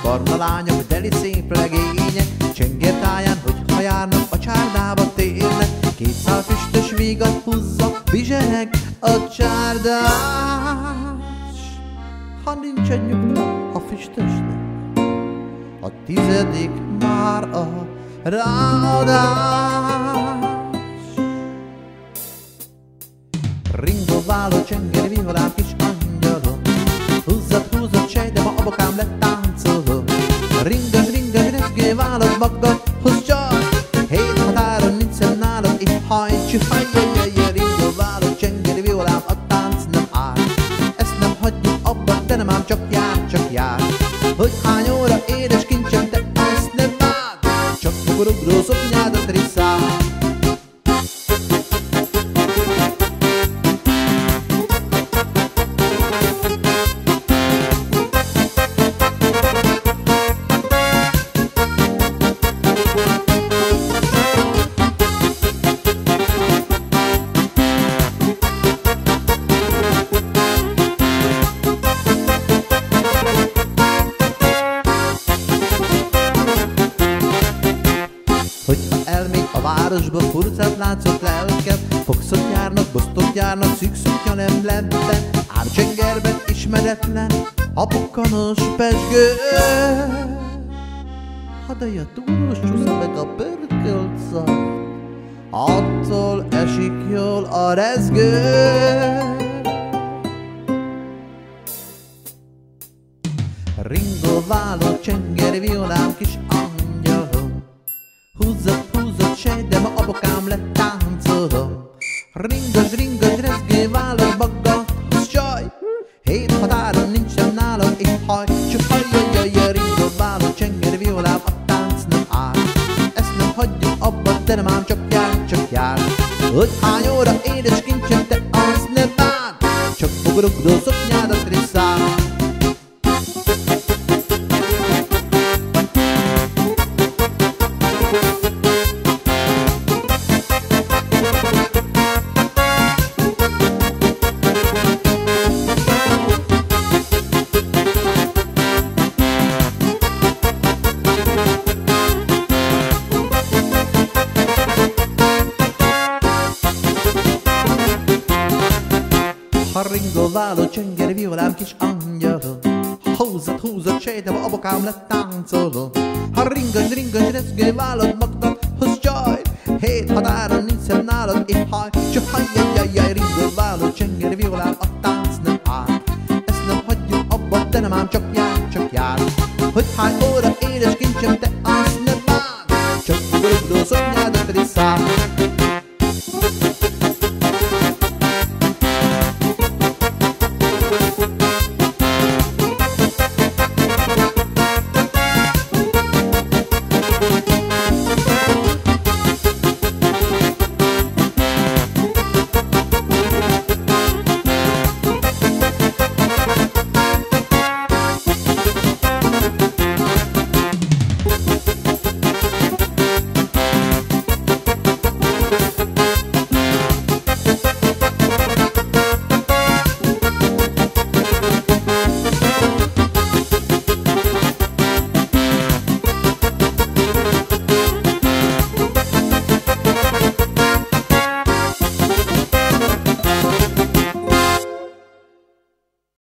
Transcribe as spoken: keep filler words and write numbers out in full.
barna lányok, deli szép legények, csengértáján, hogy ha járnak, a csárdába térnek. Két szál füstös vígat húzza, bizsereg a csárdás. Ha nincs egy nyugta a füstösnek, a tizedik már a ráadás. Ringováló csenger viholám kis angyalom, húzzad, húzzad sej, de ma abokám lett táncoló. Ringas, ringas, rezgő válod magadhoz csak, hét határon nincsen nálad, itt hajts, hajjajjajjaj. Ringováló csenger viholám, a tánc nem áll, ezt nem hagyjuk abba, de nem ám csak jár, csak jár. Hogy hány óra édes kincsem, de ezt nem vág, csak ugró szoknyádat riszál. Hogyha elmégy a városba, furcát látszott lelked, foxot járnak, bosztot járnak, szűk szoknya nem lebben, árcsengerben ismeretlen, a bukkanos pezsgő. Hadaj a túros csúsza meg a pörkölt szar, attól esik jól a rezgő. Ringováló csenger violám kis angyalom, húzzad, húzzad sej, de ma abokám lett táncolom. Ringas, ringas, rezgő válod magadhoz csaj, hét határon nincsen nálad, itt hajts, csak hajjajjajjaj. Ringováló csenger violám, a tánc nem áll, ezt nem hagyjuk abba, de nem ám csak jár, csak jár. Hogy hány óra édes kincsem, te azt nem bánt, csak ugrugdó szoknyádat riszál. Ha ringováló csenger violám kis angyalom, húzzad, húzzad sej, de ma abokám lett táncoló. Ha ringas, ringas, rezgő válod magadhoz csaj, hét határon nincsen nálad, itt haj, csak hajjajjajjaj. Ringováló csenger violám, a tánc nem áll, ezt nem hagyjuk abba, de nem ám csak jár, csak jár. Hogy hány óra édes kincsem, te azt